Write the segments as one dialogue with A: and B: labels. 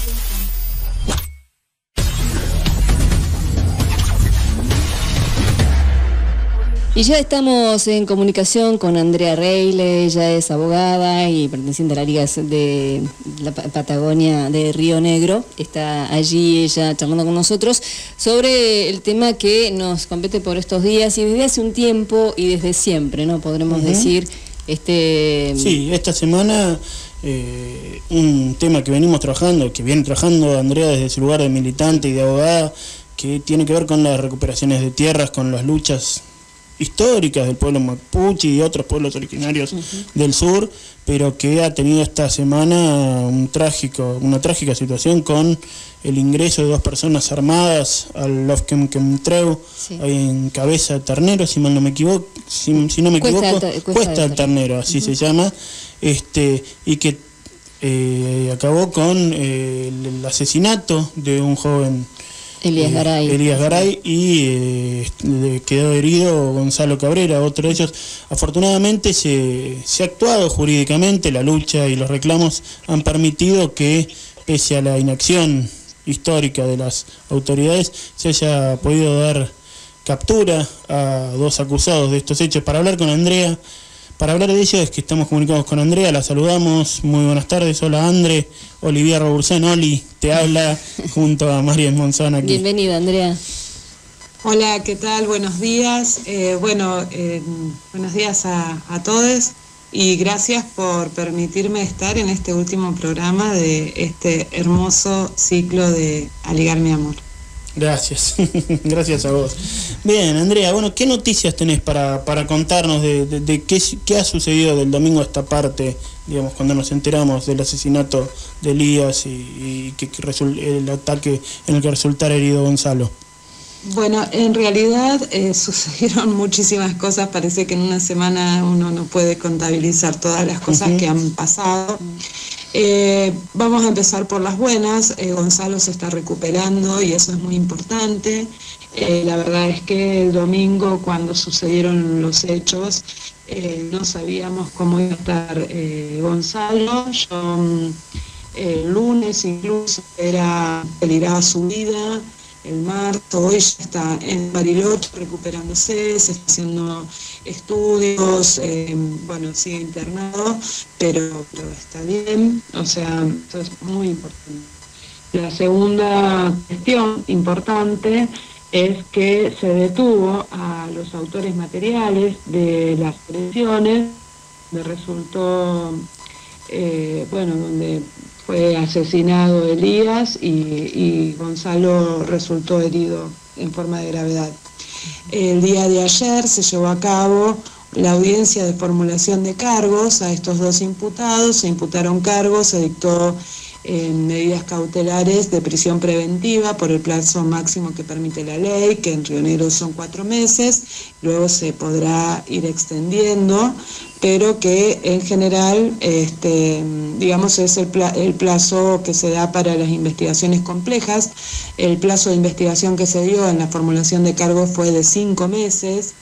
A: Y ya estamos en comunicación con Andrea Reile. Ella es abogada y perteneciente a la Liga de la Patagonia de Río Negro. Está allí ella charlando con nosotros sobre el tema que nos compete por estos días y desde hace un tiempo y desde siempre, ¿no? Podremos decir.
B: Sí, esta semana un tema que venimos trabajando, que viene trabajando Andrea desde su lugar de militante y de abogada, que tiene que ver con las recuperaciones de tierras, con las luchas históricas del pueblo mapuche y de otros pueblos originarios del sur, pero que ha tenido esta semana una trágica situación con el ingreso de 2 personas armadas al Lofquenquentreu, en Cabeza de Ternero, si mal no me equivoco, si no me equivoco, Cuesta del Ternero, así se llama, y que acabó con el asesinato de un joven Elías Garay y quedó herido Gonzalo Cabrera, otro de ellos. Afortunadamente se ha actuado jurídicamente, la lucha y los reclamos han permitido que, pese a la inacción histórica de las autoridades, se haya podido dar captura a 2 acusados de estos hechos. Para hablar con Andrea, para hablar de ello es que estamos comunicados con Andrea, la saludamos. Muy buenas tardes. Hola, André. Olivier Robursén, Oli, te habla junto a Marian Monzón aquí.
A: Bienvenida, Andrea.
C: Hola, ¿qué tal? Buenos días. Buenos días a todos y gracias por permitirme estar en este último programa de este hermoso ciclo de Aligar mi amor.
B: Gracias, gracias a vos. Bien, Andrea, bueno, ¿qué noticias tenés para contarnos de qué ha sucedido del domingo a esta parte, digamos, cuando nos enteramos del asesinato de Elías y el ataque en el que resultara herido Gonzalo?
C: Bueno, en realidad sucedieron muchísimas cosas, parece que en una semana uno no puede contabilizar todas las cosas que han pasado. Vamos a empezar por las buenas. Gonzalo se está recuperando y eso es muy importante. La verdad es que el domingo, cuando sucedieron los hechos, no sabíamos cómo iba a estar Gonzalo. Yo el lunes incluso peligraba su vida. El martes, hoy ya está en Bariloche recuperándose, se está haciendo estudios, sigue internado, pero está bien, o sea, eso es muy importante. La segunda cuestión importante es que se detuvo a los autores materiales de las agresiones, donde resultó, donde fue asesinado Elías y Gonzalo resultó herido en forma de gravedad. El día de ayer se llevó a cabo la audiencia de formulación de cargos a estos 2 imputados, se imputaron cargos, se dictó medidas cautelares de prisión preventiva por el plazo máximo que permite la ley, que en Río Negro son 4 meses, luego se podrá ir extendiendo, pero que en general, digamos, es el plazo que se da para las investigaciones complejas. El plazo de investigación que se dio en la formulación de cargos fue de 5 meses,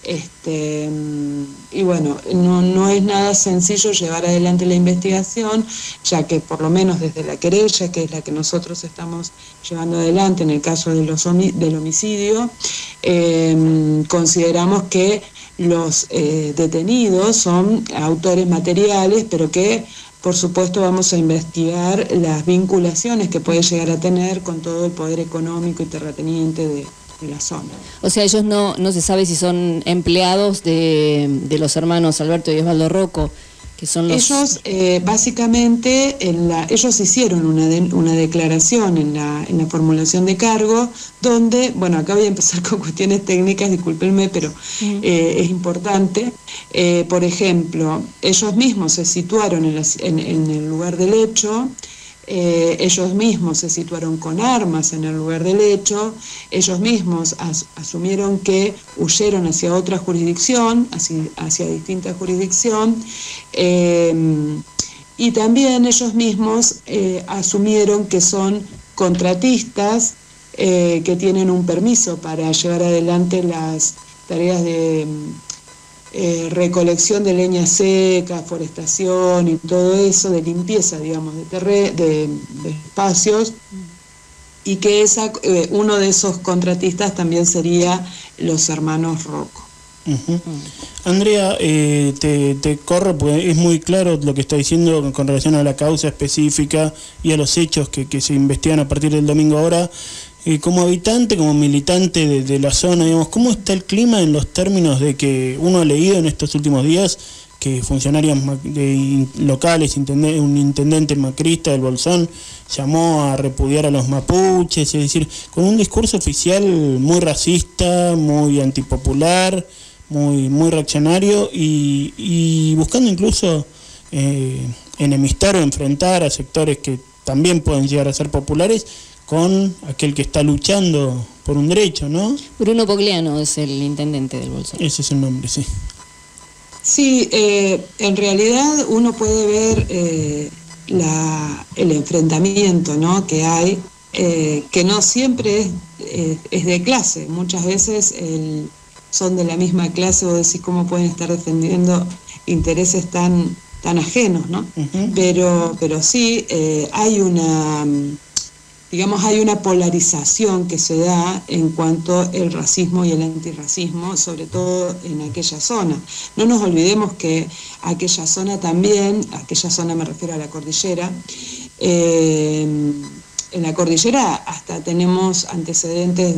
C: y bueno, no es nada sencillo llevar adelante la investigación, ya que por lo menos desde la querella, que es la que nosotros estamos llevando adelante en el caso del homicidio, consideramos que los detenidos son autores materiales, pero que por supuesto vamos a investigar las vinculaciones que puede llegar a tener con todo el poder económico y terrateniente de la zona.
A: O sea, ellos no se sabe si son empleados de los hermanos Alberto y Osvaldo Rocco, que son los...
C: Ellos básicamente ellos hicieron una declaración en la formulación de cargo donde, bueno, acá voy a empezar con cuestiones técnicas, discúlpenme, pero es importante. Por ejemplo, ellos mismos se situaron en el lugar del hecho. Ellos mismos se situaron con armas en el lugar del hecho, ellos mismos asumieron que huyeron hacia otra jurisdicción, hacia distinta jurisdicción, y también ellos mismos asumieron que son contratistas que tienen un permiso para llevar adelante las tareas de recolección de leña seca, forestación y todo eso, de limpieza, digamos, de espacios, y que uno de esos contratistas también sería los hermanos Rocco.
B: Uh-huh. Andrea, te corro porque es muy claro lo que está diciendo con relación a la causa específica y a los hechos que se investigan a partir del domingo. Ahora, como habitante, como militante de la zona, digamos, ¿cómo está el clima en los términos de que uno ha leído en estos últimos días que funcionarios locales, un intendente macrista del Bolsón, llamó a repudiar a los mapuches, es decir, con un discurso oficial muy racista, muy antipopular, muy reaccionario y buscando incluso enemistar o enfrentar a sectores que también pueden llegar a ser populares con aquel que está luchando por un derecho, ¿no?
A: Bruno Pogliano es el intendente del Bolsón.
B: Ese es el nombre, sí.
C: Sí, en realidad uno puede ver el enfrentamiento, ¿no?, que hay, que no siempre es de clase. Muchas veces son de la misma clase, vos decís cómo pueden estar defendiendo intereses tan ajenos, ¿no? Uh-huh. Pero sí, hay una polarización que se da en cuanto al racismo y el antirracismo, sobre todo en aquella zona. No nos olvidemos que aquella zona me refiero a la cordillera, en la cordillera hasta tenemos antecedentes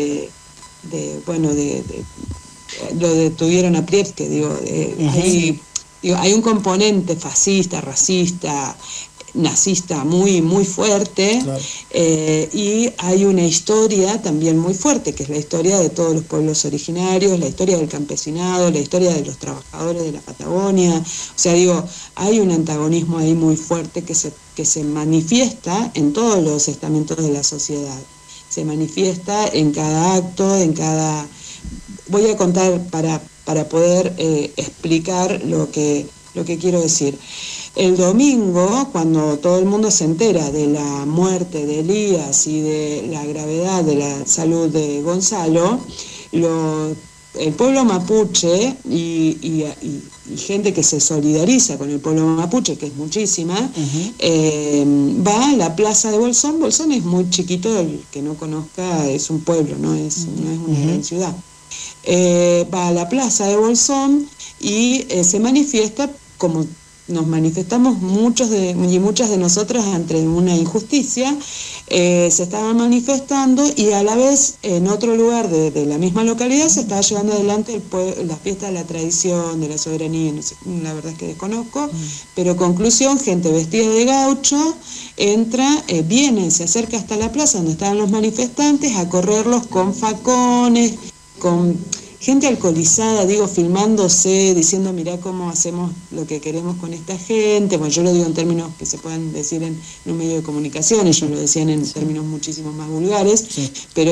C: lo detuvieron a Priebke, uh-huh. Hay un componente fascista, racista, nazista muy fuerte, claro. Y hay una historia también muy fuerte, que es la historia de todos los pueblos originarios, la historia del campesinado, la historia de los trabajadores de la Patagonia. O sea, hay un antagonismo ahí muy fuerte que se manifiesta en todos los estamentos de la sociedad. Se manifiesta en cada acto, voy a contar para poder explicar lo que quiero decir. El domingo, cuando todo el mundo se entera de la muerte de Elías y de la gravedad de la salud de Gonzalo, el pueblo mapuche y gente que se solidariza con el pueblo mapuche, que es muchísima, uh-huh. Va a la plaza de Bolsón. Bolsón es muy chiquito, el que no conozca, es un pueblo, no es una gran ciudad. Va a la plaza de Bolsón y se manifiesta como nos manifestamos muchas de nosotras ante una injusticia. Se estaban manifestando y a la vez en otro lugar de la misma localidad se estaba llevando adelante la fiesta de la tradición, de la soberanía, no sé, la verdad es que desconozco, pero conclusión, gente vestida de gaucho entra, viene, se acerca hasta la plaza donde estaban los manifestantes a correrlos con facones, con gente alcoholizada, filmándose, diciendo mirá cómo hacemos lo que queremos con esta gente. Bueno, yo lo digo en términos que se puedan decir en un medio de comunicación, ellos lo decían en términos muchísimo más vulgares, sí. Pero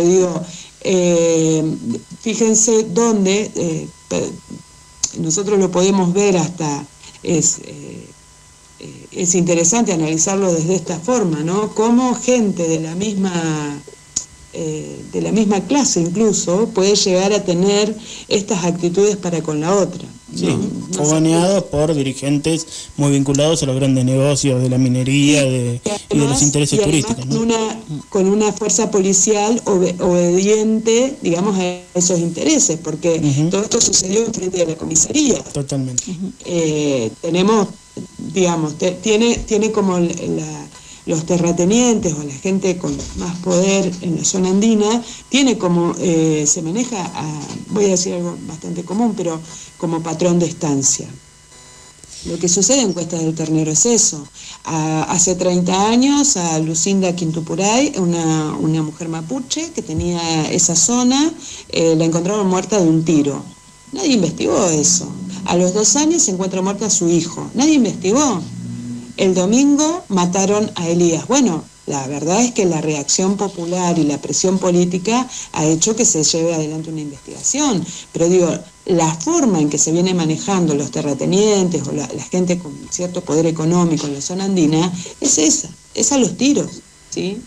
C: fíjense dónde nosotros lo podemos ver hasta, es interesante analizarlo desde esta forma, ¿no? Cómo gente de la misma clase incluso puede llegar a tener estas actitudes para con la otra.
B: Sí, fogoneados por dirigentes muy vinculados a los grandes negocios de la minería y de los intereses turísticos, ¿no?
C: Con una fuerza policial obediente, a esos intereses, porque uh-huh. Todo esto sucedió frente de la comisaría.
B: Totalmente.
C: Uh-huh. Tenemos, tiene como los terratenientes o la gente con más poder en la zona andina, tiene como, se maneja, voy a decir algo bastante común, pero como patrón de estancia. Lo que sucede en Cuesta del Ternero es eso. Hace 30 años a Lucinda Quintupuray, una mujer mapuche que tenía esa zona, la encontraron muerta de un tiro. Nadie investigó eso. A los 2 años se encuentra muerta su hijo. Nadie investigó. El domingo mataron a Elías. Bueno, la verdad es que la reacción popular y la presión política ha hecho que se lleve adelante una investigación. Pero la forma en que se viene manejando los terratenientes o la gente con cierto poder económico en la zona andina es esa, es a los tiros, ¿sí?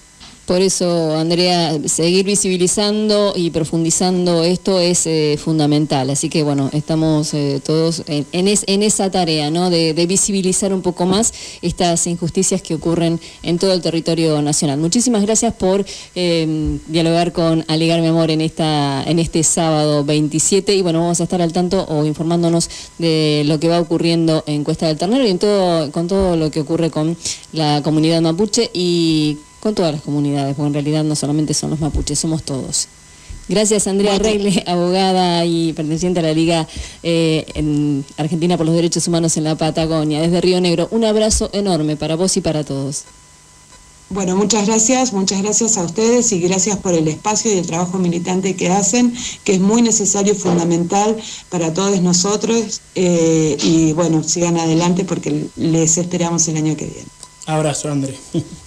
A: Por eso, Andrea, seguir visibilizando y profundizando esto es fundamental. Así que, bueno, estamos todos en esa tarea, ¿no? De visibilizar un poco más estas injusticias que ocurren en todo el territorio nacional. Muchísimas gracias por dialogar con Alegar Mi Amor en este sábado 27. Y, bueno, vamos a estar al tanto o informándonos de lo que va ocurriendo en Cuesta del Ternero y con todo lo que ocurre con la comunidad mapuche y con todas las comunidades, porque en realidad no solamente son los mapuches, somos todos. Gracias, Andrea Reyle, abogada y perteneciente a la Liga en Argentina por los Derechos Humanos en la Patagonia, desde Río Negro. Un abrazo enorme para vos y para todos.
C: Bueno, muchas gracias a ustedes y gracias por el espacio y el trabajo militante que hacen, que es muy necesario y fundamental para todos nosotros, y bueno, sigan adelante porque les esperamos el año que viene.
B: Abrazo, André.